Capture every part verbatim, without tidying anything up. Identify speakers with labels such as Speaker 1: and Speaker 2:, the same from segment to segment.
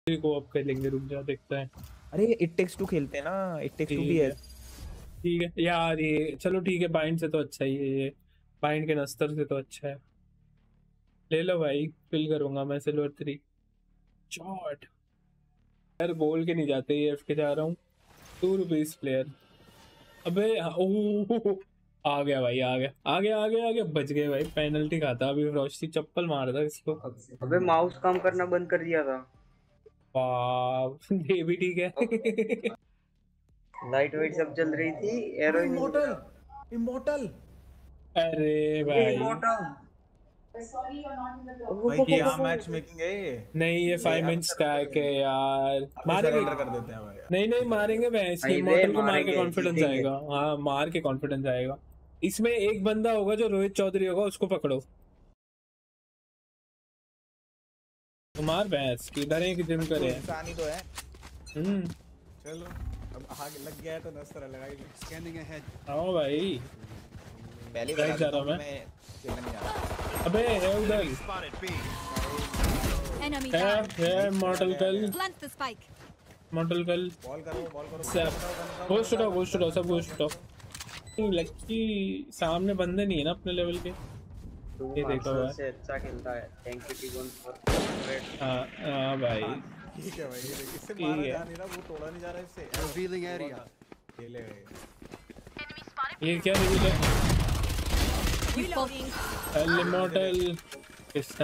Speaker 1: को अप कर लेंगे, रुक जा देखते हैं।
Speaker 2: अरे इट टेक्स टू खेलते हैं ना, इट टेक्स टू भी है।
Speaker 1: ठीक है यार, ये चलो ठीक है, बाइंड से तो अच्छा ही है ये, बाइंड के नस्तर से तो अच्छा है। ले लो भाई, फिल करूंगा मैं सिल्वर थ्री शॉट। यार बोल के नहीं जाते, ये एफ के जा रहा हूँ। Two rupees player. अबे ओह, आ गया भाई, आ गया आ गया आ गया आ गया, बच गए भाई। पेनल्टी खाता अभी, फ्रॉस्टी चप्पल मार था इसको।
Speaker 3: अबे माउस काम करना बंद कर दिया था।
Speaker 1: वाह ये भी ठीक है।
Speaker 3: लाइट वेट सब चल रही थी, एरो
Speaker 2: इमोर्टल इमोर्टल।
Speaker 1: अरे भाई
Speaker 2: भाई की यहाँ मैच मेकिंग है ये।
Speaker 1: नहीं, ये फाइव मिनट स्टैक है यार, मारेंगे
Speaker 2: कर देते हैं भाई।
Speaker 1: नहीं नहीं मारेंगे भैंस, इमोर्टल को मार के कॉन्फिडेंस आएगा। हाँ मार के कॉन्फिडेंस आएगा। इसमें एक बंदा होगा जो रोहित चौधरी होगा, उसको पकड़ो। मार भैंस की डरे कि जिम करे
Speaker 2: इंसानी तो है।
Speaker 1: हम्म
Speaker 2: चलो अब आगे लग गया है तो नस्तर लगा ही। Scanning ahead.
Speaker 1: आओ भाई,
Speaker 2: पहले
Speaker 1: बैठ जा रहा हूं मैं।
Speaker 2: खेलने नहीं जा रहा।
Speaker 1: अबे है उधर है है मॉडल कल मॉडल कल
Speaker 2: बॉल करो बॉल करो।
Speaker 1: सब गोश्त उठाओ गोश्त उठाओ सब गोश्त उठाओ। लक्की सामने बंदे नहीं है ना अपने लेवल के। ये देखो भाई
Speaker 3: से अच्छा खेलता है। थैंक यू टीगोन फॉर।
Speaker 1: हाँ हाँ भाई
Speaker 2: ठीक है भाई, ये इससे मारा जा नहीं रहा, वो तोड़ा नहीं जा रहा इससे। रिवीलिंग एरिया खेले गए।
Speaker 1: ये क्या रिवील है? इमोर्टल किसका?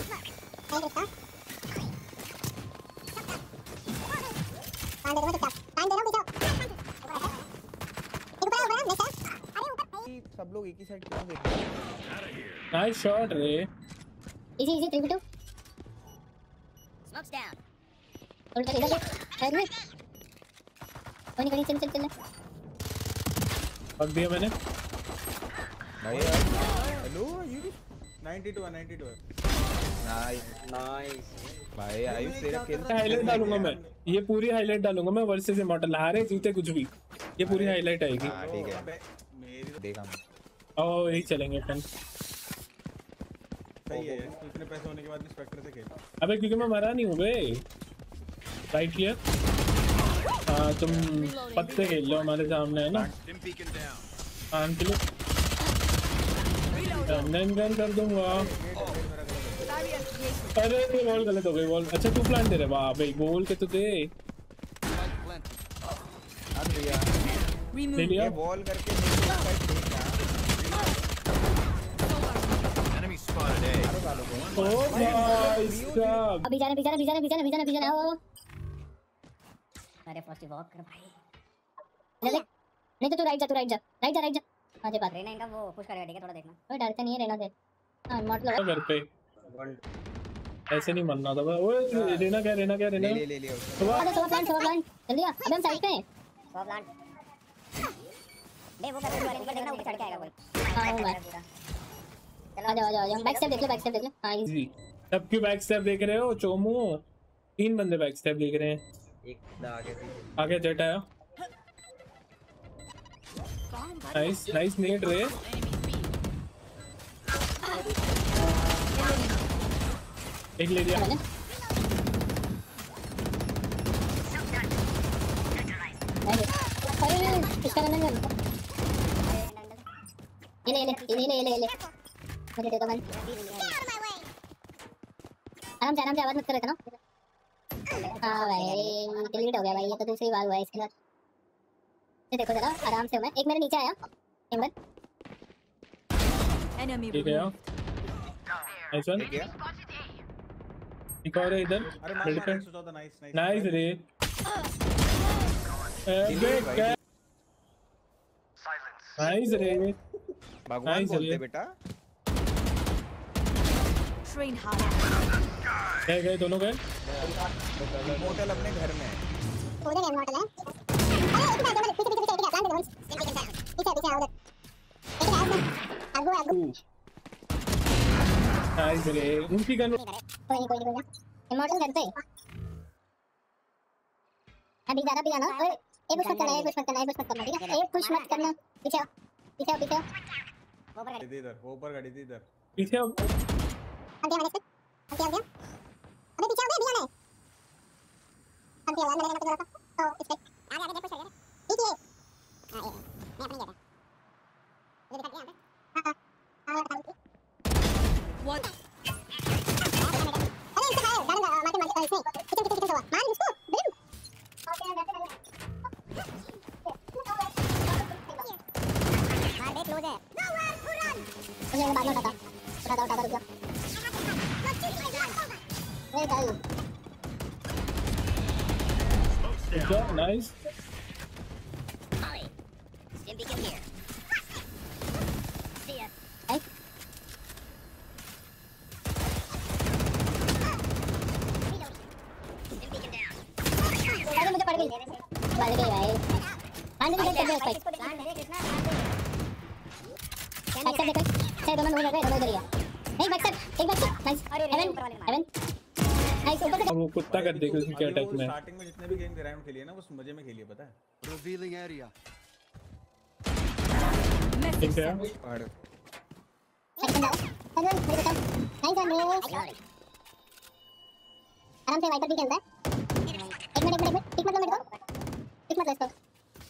Speaker 2: सब लोग एक ही साइड क्यों देख रहे हैं?
Speaker 1: नाइस शॉट रे।
Speaker 4: Easy easy three two smokes down. और इधर इधर साइड में कोई नहीं, चल चल चल
Speaker 1: पक दिया मैंने
Speaker 2: भाई। हेलो ये बानवे बानवे नाइस
Speaker 3: नाइस
Speaker 2: भाई। आयुष तेरा खेल
Speaker 1: हाईलाइट डालूंगा मैं, ये पूरी हाईलाइट डालूंगा मैं वर्सेस इमॉर्टल। हारे जीते कुछ भी, ये पूरी हाईलाइट आएगी।
Speaker 2: हां ठीक है, मेरी देखा मैं।
Speaker 1: ओ यही चलेंगे फिर।
Speaker 2: सही है, इतने पैसे होने के बाद भी स्पेक्टर से खेल।
Speaker 1: अबे क्योंकि मैं मरा नहीं हूं बे। Right here. हां तुम पत्ते खेल लो हमारे सामने है ना। आन के लिए गन गन कर दूंगा। अरे ये बॉल गलत हो गई बॉल। अच्छा तू प्लांट दे रहा। वाह भाई बोल के तो दे। ले लिया
Speaker 2: बॉल करके नीचे साइड देखना। एनिमी स्पॉटेड ए।
Speaker 1: ओ भाई साहब
Speaker 4: अभी जाना अभी जाना अभी जाना अभी जाना अभी जाना अभी जाना। आओ अरे फ्रॉस्टी वॉक कर भाई। ले नहीं तो तू राइट जा, तू राइट जा राइट जा राइट जा। हां दे बात रेना इनका वो पुश करेगा। ठीक है थोड़ा देखना। ओए डरते नहीं है रेना से। हां मॉडल
Speaker 1: घर पे ऐसे नहीं मरना था। ओए रेना क्या रेना क्या रेना
Speaker 2: ले ले ले।
Speaker 4: अरे सो प्लांट सो प्लांट जल्दी आ। अबे हम साइड पे हैं। सो प्लांट ले वो कर रहा है। ऊपर देखना ऊपर चढ़ के आएगा कोई। हां वो मैं चलो आ जाओ आ जाओ। बैक स्टेप देख लो बैक स्टेप देख लो। हां
Speaker 1: जी सब क्यों बैक स्टेप देख रहे हो चोमू? तीन बंदे बैक स्टेप देख रहे हैं।
Speaker 3: एक आगे
Speaker 1: आगे जेट आया। नाइस नाइस नेट रे। एक ले लिया।
Speaker 4: अरे इसका करना है। ये ले ये ले ये ले ये ले मुझे दे दो मैं। आराम से आराम से आवाज मत कर रहा ना। हाँ भाई डिलीट हो गया भाई। ये तो दूसरी बार हुआ है इसके बाद। ये देखो जरा आराम से। मैं एक मेरे नीचे आया एम्बर।
Speaker 1: ठीक है नाइस वन। एक और है इधर।
Speaker 2: अरे मार मार एक सौ चौदह। नाइस नाइस
Speaker 1: नाइस रे। अबे नाइस रे।
Speaker 2: भगवान बोलते बेटा।
Speaker 4: Train hard.
Speaker 1: गए गए दोनों गए।
Speaker 2: होटल अपने घर में है।
Speaker 4: उधर है होटल है। अरे एक मिनट पीछे पीछे पीछे प्लान दे। पीछे पीछे उधर। एक आगो आगो।
Speaker 1: नाइस रे। उनकी गन
Speaker 4: कोई नहीं कोई नहीं इमॉर्टल करते अभी ज्यादा भी जाना। ओए एक पुश मत करना एक पुश मत करना एक पुश मत करना ठीक है। एक पुश मत करना। पीछे पीछे पीछे ऊपर गाड़ी
Speaker 2: इधर ऊपर गाड़ी थी इधर
Speaker 1: पीछे।
Speaker 4: आगे हमारे से आगे आगे अबे पीछे आ गया दिया किया मैंने मैंने तो तो इस पे आगे आगे देखो चल ठीक है हां मैं अपनी गया ये दिखा दिया हां हां व्हाट अरे इसका है गाड़ी मारते मारते इसने कितने कितने कितने हुआ मार उसको बिम ओके वैसे मार दे क्लोज है मुझे बाद में उठाता उठाता उठाता रुक जा ए भाई
Speaker 1: Good job, nice.
Speaker 4: Ollie, stim beacon here. See ya. Hey. Stim beacon down. अरे मुझे पड़ गई मर गई भाई आंधी भी देख सकते हो प्लान मेरे कृष्णा बैक साइड देखो सही दोनों लोग गए दोनों इधर ही है नहीं बैक साइड एक back side nice heaven heaven nice ऊपर से
Speaker 1: अब वो कुत्ता कर देगा उसकी क्या अटैक में
Speaker 2: स्टार्टिंग में जितने भी गेम के राउंड खेलिए ना वो मजे में खेलिए पता है
Speaker 5: रिवीलिंग एरिया
Speaker 1: ठीक है
Speaker 2: और
Speaker 4: सेकंड डाउन हेवन मेरे बता नाइस वन रे आराम से वाइपर भी खेलता है एक मिनट एक मिनट टिक मत लो मेरे को टिक मत लो इसको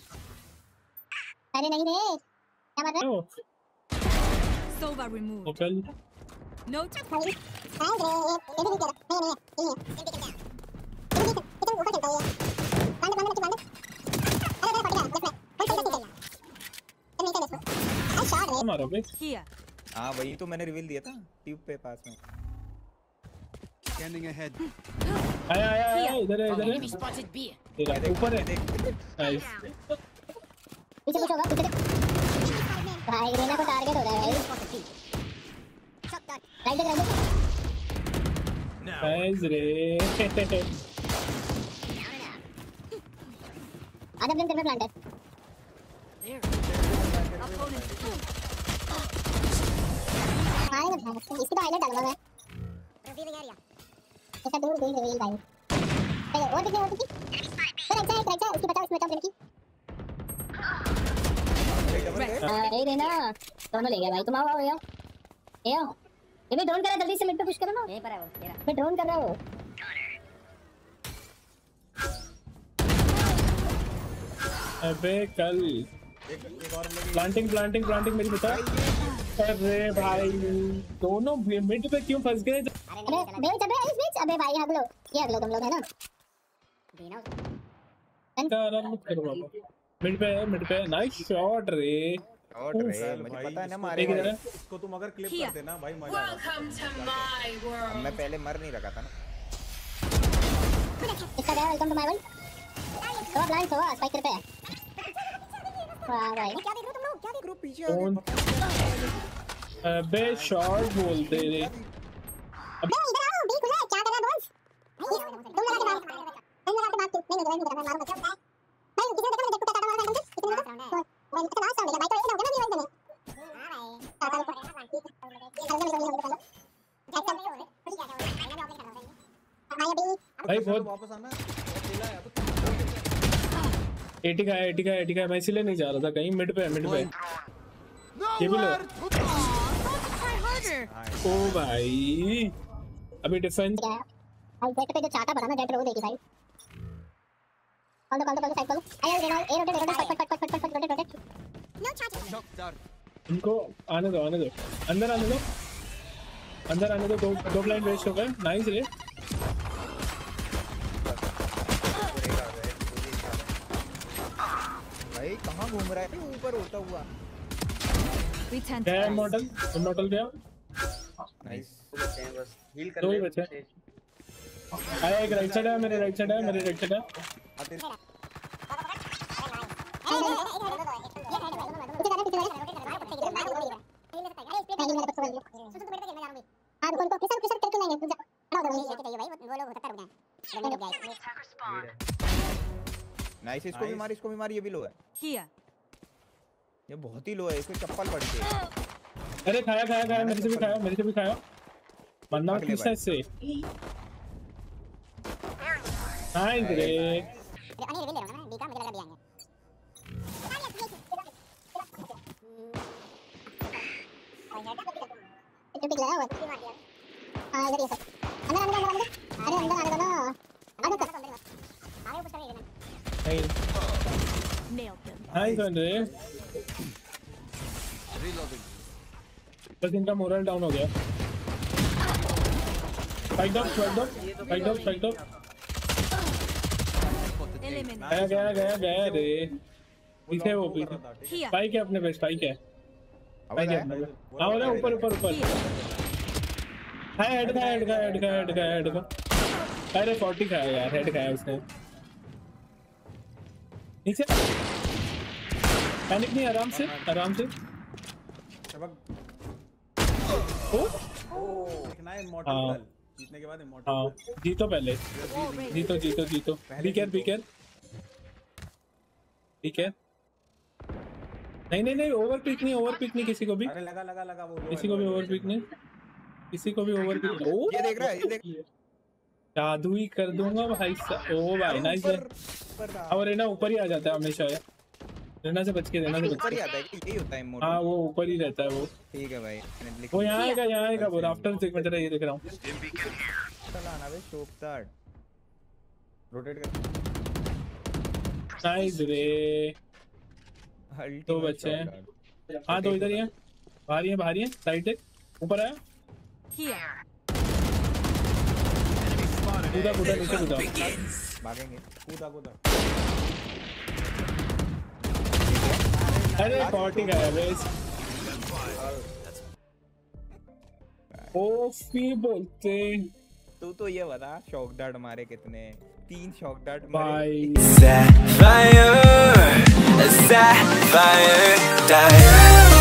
Speaker 4: अरे नहीं रे क्या मार रहा है
Speaker 6: Sova removed.
Speaker 1: Open
Speaker 6: Note.
Speaker 4: Hi रे ये भी नहीं करा नहीं नहीं नहीं ये भी कितना ऊपर चलता है बंद बंद बंद अरे अरे फट गया लेफ्ट में कौन सा चलना नहीं कर इसको आई शॉट रे
Speaker 1: मारो बे
Speaker 6: Here.
Speaker 2: हां वही तो मैंने रिवील दिया था ट्यूब पे पास में
Speaker 5: स्कैनिंग अहेड
Speaker 1: आया आया आया इधर है इधर है
Speaker 6: Enemy spotted B.
Speaker 1: तेरा ऊपर है नाइस
Speaker 4: पीछे कुछ होगा पीछे भाई रेना को टारगेट हो रहा है भाई राइट राइट
Speaker 1: नाइस रे
Speaker 4: आधा ब्लेम तेरे में प्लांट है आएगा भाई इसकी तो हाईलाइट डालूंगा मैं रिवीलिंग एरिया इसका दूर दूर रिवील भाई चलो और दिखे और दिखे राइट साइड राइट साइड उसकी बचाओ उसमें बचाओ लड़की अरे रेना दोनों ले गया भाई तुम आओ आओ यार ए आओ ये भी ड्रोन कर रहा है जल्दी से मिड पे पुश करो ना यहीं पर है वो तेरा मैं ड्रोन कर रहा हूं
Speaker 1: अबे कल
Speaker 2: एक एक और लगी
Speaker 1: प्लांटिंग प्लांटिंग प्लांटिंग मेरी बता अरे भाई दोनों मिड पे क्यों फंस गए
Speaker 4: अरे बेच अबे इस बीच अबे भाई अगलो ये अगलो तुम लोग है ना दीना
Speaker 1: आराम मत करो बाबा मिड पे है मिड पे नाइस शॉट रे
Speaker 2: और रे मुझे पता है ना मारे
Speaker 1: एक इधर है
Speaker 2: इसको तुम अगर क्लिप कर देना भाई मजा आएगा मैं पहले मर नहीं रखा था ना
Speaker 4: इसका क्या वेलकम टू माय वर्ल्ड तो ब्लाइंड हो स्पाइक पे है वाह भाई क्या देख रहे हो तुम लोग क्या देख
Speaker 2: ग्रुप पीछे
Speaker 1: कौन अबे शॉट बोलते रे
Speaker 4: अबे इधर आओ बी खुला है क्या कर रहा है बॉस तुम लगा के मार तुम लगा के मार तू नहीं नहीं नहीं मारो मत भाई किसी ने देखा मैंने कुत्ता काटा मारा एकदम से कितने साउंड है मैं इतना साउंड है भाई तो ये ना होगा ना नहीं भाई हां भाई
Speaker 1: भाई बहुत
Speaker 2: वापस आना
Speaker 1: एटी का एटी का एटी का मैं इसलिए नहीं जा रहा था कहीं मिड पे है मिड पे ये भी लो ओ भाई अभी डिफेंस
Speaker 4: भाई जेट पे जो चाटा बना ना जेट रो देगी भाई कॉल दो कॉल दो कॉल दो साइड कॉल आया रेना ए रोटेट रोटेट फट फट फट फट फट रोटेट रोटेट नो चार्ज
Speaker 1: इनको आने दो आने दो अंदर आने दो अंदर आने दो दो दो ब्लाइंड वेस्ट हो गए नाइस रे
Speaker 2: भाई कहां घूम रहा है ऊपर होता हुआ
Speaker 6: We tend
Speaker 1: क्या
Speaker 6: to.
Speaker 1: मॉडल मॉडल क्या
Speaker 2: नाइस
Speaker 3: बचे हैं बस हील कर
Speaker 1: दो ही
Speaker 3: ले
Speaker 1: बचे आया एक राइट साइड है मेरे राइट साइड है मेरे राइट साइड है
Speaker 2: आते नाइस इसको भी मार इसको भी मार ये भी लो है
Speaker 6: Here.
Speaker 2: ये बहुत ही लो है इसको चप्पल पड़ गई
Speaker 1: अरे खाया खाया खाया मेरे से भी खाया मेरे से भी खाया मरना
Speaker 2: अगले
Speaker 1: किस साइड से नाइस रे नहीं
Speaker 6: Nailed them.
Speaker 1: नाइस वन रे।
Speaker 5: Reloading.
Speaker 1: बस इनका मोरल डाउन हो गया। Spike down spike down spike down spike down
Speaker 6: Eliminate.
Speaker 1: गया गया गया गया रे। पीछे वो पीछे
Speaker 6: Here.
Speaker 1: स्पाइक है अपने पे स्पाइक है स्पाइक है। हाँ वाला ऊपर ऊपर ऊपर हाँ हेड का हेड का हेड का हेड का हेड का अरे फोर्टी खाया यार हेड खाया उसने। नीचे पैनिक नहीं आराम से आराम से। ओ
Speaker 2: देखना है इमॉर्टल जीतने के बाद इमॉर्टल।
Speaker 1: हाँ जीतो पहले जीतो जीतो जीतो बी केयर बी केयर ठीक है। नहीं नहीं नहीं ओवर पिक नहीं ओवर पिक नहीं किसी को भी।
Speaker 2: अरे लगा लगा लगा वो
Speaker 1: किसी को भी ओवर पिक नहीं किसी को भी ओवर पिक। ओ
Speaker 7: ये देख रहा है ये देख
Speaker 1: जादू ही कर दूंगा भाई सा- ओ भाई नाइस है। और रेना ऊपर ही आ जाता है हमेशा यार। रेना से बच के रेना से बच
Speaker 7: ऊपर ही
Speaker 1: के।
Speaker 7: आता है कि यही होता है इमोट।
Speaker 1: हाँ वो ऊपर ही रहता है वो
Speaker 7: ठीक है भाई मैंने लिख
Speaker 1: वो यहाँ आएगा यहाँ आएगा वो राफ्टर से मैं तेरा ये देख रहा हूँ।
Speaker 7: चला ना भाई शॉप स्टार्ट
Speaker 2: रोटेट कर।
Speaker 1: नाइस रे दो बच्चे हैं। हाँ दो इधर ही हैं बाहर ही हैं बाहर ही हैं साइड से ऊपर आया
Speaker 6: Here.
Speaker 1: कूदा कूदा नीचे कूदा।
Speaker 7: भागेंगे।
Speaker 2: कूदा कूदा।
Speaker 1: अरे फोर्टी का है बेस ओफी बोलते
Speaker 7: तू तो ये बता शॉक डार्ट मारे कितने? तीन शॉक डार्ट मारे।
Speaker 1: भाई
Speaker 8: Sapphire, sapphire,